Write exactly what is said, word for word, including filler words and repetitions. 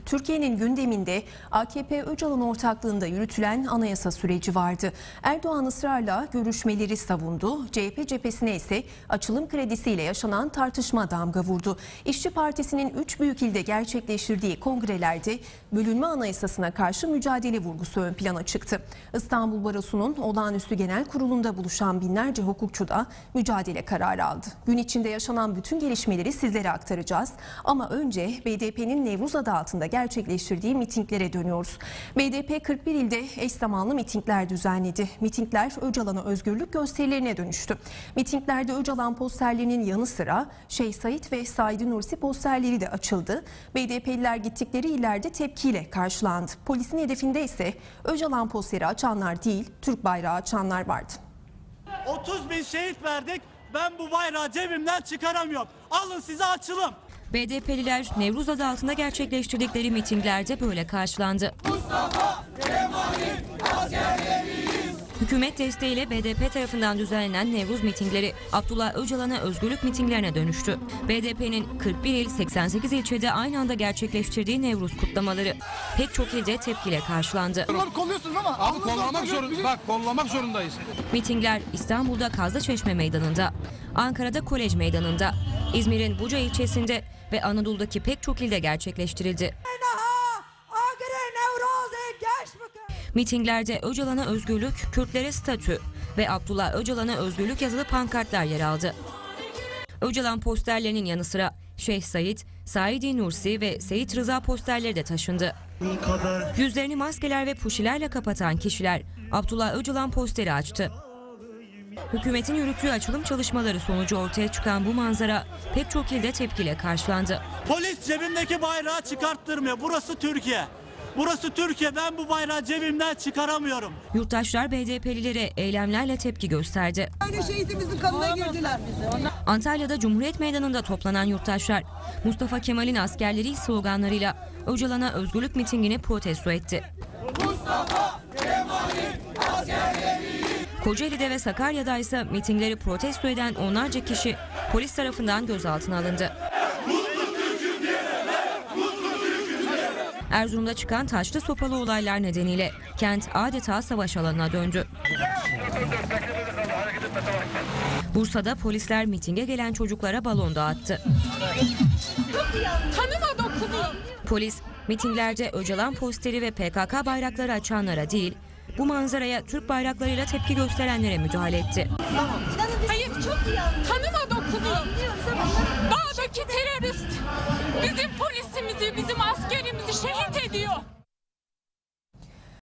Türkiye'nin gündeminde A K P Öcalan ortaklığında yürütülen anayasa süreci vardı. Erdoğan ısrarla görüşmeleri savundu. C H P cephesine ise açılım kredisiyle yaşanan tartışma damga vurdu. İşçi Partisi'nin üç büyük ilde gerçekleştirdiği kongrelerde bölünme anayasasına karşı mücadele vurgusu ön plana çıktı. İstanbul Barosu'nun olağanüstü genel kurulunda buluşan binlerce hukukçu da mücadele kararı aldı. Gün içinde yaşanan bütün gelişmeleri sizlere aktaracağız. Ama önce B D P'nin Nevruz adı altında gerçekleştirdiği mitinglere dönüyoruz. B D P kırk bir ilde eş zamanlı mitingler düzenledi. Mitingler Öcalan'a özgürlük gösterilerine dönüştü. Mitinglerde Öcalan posterlerinin yanı sıra Şeyh Said ve Said Nursi posterleri de açıldı. B D P'liler gittikleri illerde tepkiyle karşılandı. Polisin hedefinde ise Öcalan posteri açanlar değil, Türk bayrağı açanlar vardı. otuz bin şehit verdik. Ben bu bayrağı cebimden çıkaramıyorum. Alın size açılım. B D P'liler Nevruz adı altında gerçekleştirdikleri mitinglerde böyle karşılandı. Mustafa Kemal'in askerleriyiz. Hükümet desteğiyle B D P tarafından düzenlenen Nevruz mitingleri Abdullah Öcalan'a özgürlük mitinglerine dönüştü. B D P'nin kırk bir il seksen sekiz ilçede aynı anda gerçekleştirdiği Nevruz kutlamaları pek çok ilde tepkiyle karşılandı. Abi kolluyorsunuz ama abi kollamak zorundayız. Bak kollamak zorundayız. Mitingler İstanbul'da Kazlıçeşme Meydanı'nda, Ankara'da Kolej Meydanı'nda, İzmir'in Buca ilçesinde ve Anadolu'daki pek çok ilde gerçekleştirildi. Mitinglerde Öcalan'a özgürlük, Kürtlere statü ve Abdullah Öcalan'a özgürlük yazılı pankartlar yer aldı. Öcalan posterlerinin yanı sıra Şeyh Said, Said Nursi ve Seyit Rıza posterleri de taşındı. Yüzlerini maskeler ve puşilerle kapatan kişiler Abdullah Öcalan posteri açtı. Hükümetin yürüttüğü açılım çalışmaları sonucu ortaya çıkan bu manzara pek çok ilde tepkiyle karşılandı. Polis cebimdeki bayrağı çıkarttırmıyor. Burası Türkiye. Burası Türkiye. Ben bu bayrağı cebimden çıkaramıyorum. Yurttaşlar B D P'lilere eylemlerle tepki gösterdi. Aynı şehitimizin kanına girdiler. Antalya'da Cumhuriyet Meydanı'nda toplanan yurttaşlar Mustafa Kemal'in askerleri sloganlarıyla Öcalan'a özgürlük mitingini protesto etti. Mustafa Kemal'in askerleri. Kocaeli'de ve Sakarya'da ise mitingleri protesto eden onlarca kişi polis tarafından gözaltına alındı. Erzurum'da çıkan taşlı sopalı olaylar nedeniyle kent adeta savaş alanına döndü. Bursa'da polisler mitinge gelen çocuklara balon dağıttı. Kanıma dokunuyor. Polis mitinglerde Öcalan posteri ve P K K bayrakları açanlara değil, bu manzaraya Türk bayraklarıyla tepki gösterenlere müdahale etti. Hayır, çok kanıma dokunuyor. Dağdaki terörist bizim polisimizi, bizim askerimizi şehit ediyor.